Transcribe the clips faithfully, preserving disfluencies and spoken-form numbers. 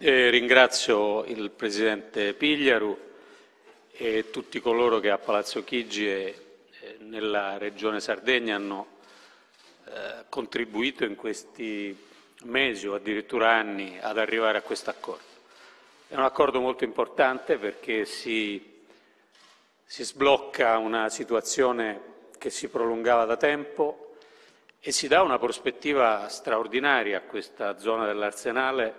Eh, ringrazio il Presidente Pigliaru e tutti coloro che a Palazzo Chigi e eh, nella Regione Sardegna hanno eh, contribuito in questi mesi o addirittura anni ad arrivare a questo accordo. È un accordo molto importante perché si, si sblocca una situazione che si prolungava da tempo e si dà una prospettiva straordinaria a questa zona dell'Arsenale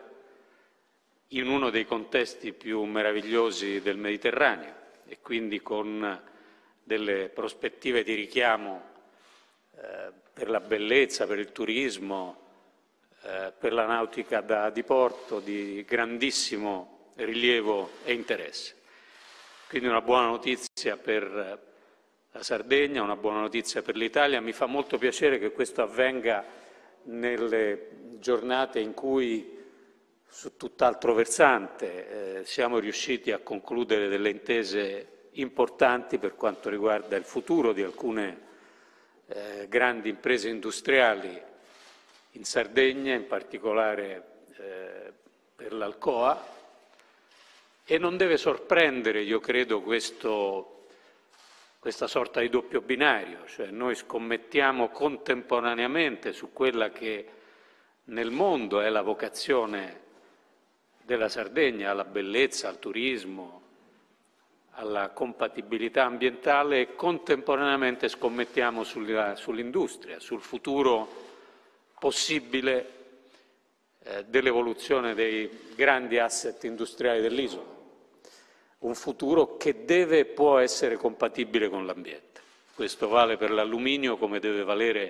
in uno dei contesti più meravigliosi del Mediterraneo e quindi con delle prospettive di richiamo eh, per la bellezza, per il turismo, eh, per la nautica da diporto di grandissimo rilievo e interesse. Quindi una buona notizia per la Sardegna, una buona notizia per l'Italia. Mi fa molto piacere che questo avvenga nelle giornate in cui su tutt'altro versante eh, siamo riusciti a concludere delle intese importanti per quanto riguarda il futuro di alcune eh, grandi imprese industriali in Sardegna, in particolare eh, per l'Alcoa, e non deve sorprendere, io credo, questo, questa sorta di doppio binario, cioè noi scommettiamo contemporaneamente su quella che nel mondo è la vocazione della Sardegna, alla bellezza, al turismo, alla compatibilità ambientale e contemporaneamente scommettiamo sulla, sull'industria, sul futuro possibile eh, dell'evoluzione dei grandi asset industriali dell'isola, un futuro che deve e può essere compatibile con l'ambiente. Questo vale per l'alluminio come deve valere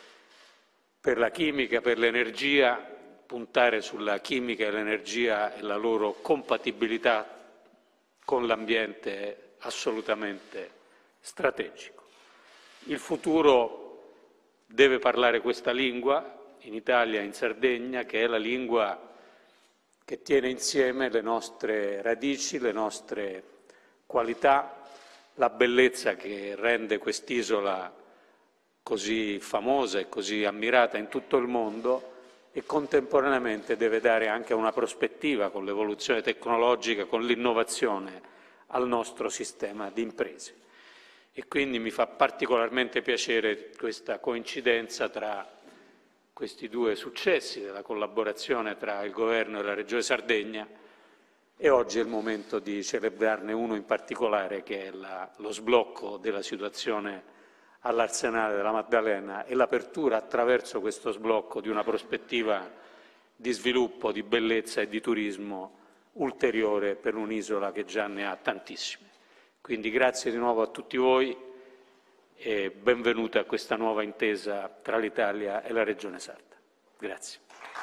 per la chimica, per l'energia. Puntare sulla chimica e l'energia e la loro compatibilità con l'ambiente è assolutamente strategico. Il futuro deve parlare questa lingua, in Italia e in Sardegna, che è la lingua che tiene insieme le nostre radici, le nostre qualità, la bellezza che rende quest'isola così famosa e così ammirata in tutto il mondo, e contemporaneamente deve dare anche una prospettiva con l'evoluzione tecnologica, con l'innovazione al nostro sistema di imprese. E quindi mi fa particolarmente piacere questa coincidenza tra questi due successi della collaborazione tra il Governo e la Regione Sardegna, e oggi è il momento di celebrarne uno in particolare, che è la, lo sblocco della situazione all'Arsenale della Maddalena e l'apertura attraverso questo sblocco di una prospettiva di sviluppo, di bellezza e di turismo ulteriore per un'isola che già ne ha tantissime. Quindi grazie di nuovo a tutti voi e benvenuta a questa nuova intesa tra l'Italia e la Regione Sarda. Grazie.